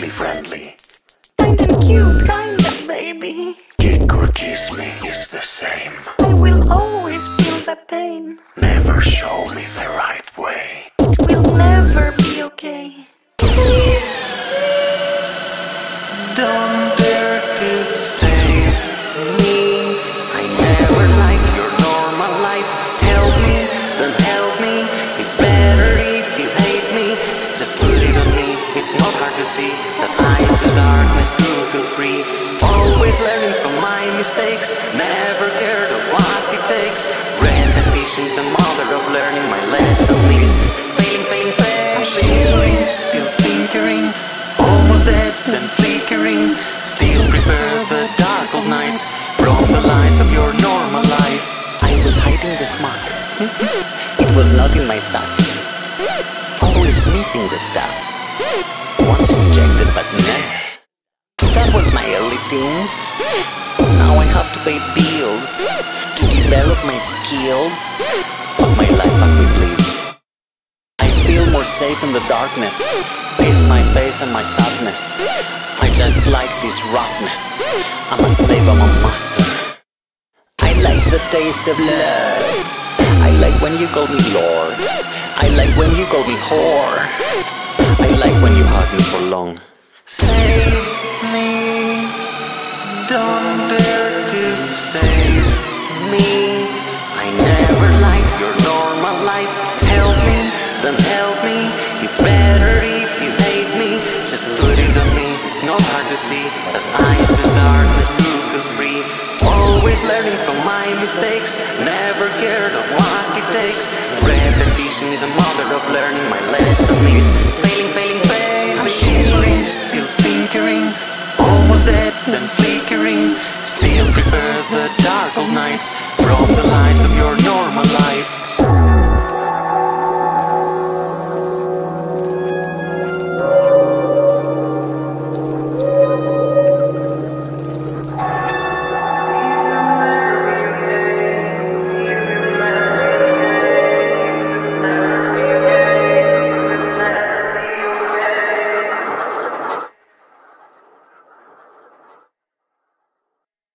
really friendly. Kinda cute, kinda baby. Kick or kiss me is the same. I will always feel the pain. Never show me the right way. It will never be okay. Don't dare to save me. I never liked your normal life. Help me, then help me. It's better if you hate me. Just put it on me. It's not hard to see that I choose darkness to feel free. Always learning from my mistakes. Never cared of what it takes. Repetition is the mother of learning. My lesson is failing, failing, failing. Still tinkering. Almost dead, then flickering. Still prefer the dark of nights from the lights of your normal life. I was hiding the smart. It was not in my sack. Always sniffing the stuff. Once injected, but nah. That was my early teens. Now I have to pay bills to develop my skills. Fuck my life, fuck me please. I feel more safe in the darkness. Face my face and my sadness. I just like this roughness. I'm a slave, I'm a master. I like the taste of love. I like when you call me Lord. I like when you call me whore. I like when you hug me for long. Save me. Don't dare to save me. I never liked your normal life. Help me, then help me. It's better if you hate me. Just put it on me. It's not hard to see that I choose darkness to feel free. Always learning from my mistakes. Never cared of what it takes. Repetition is a mother of learning. My lesson is failing, failing,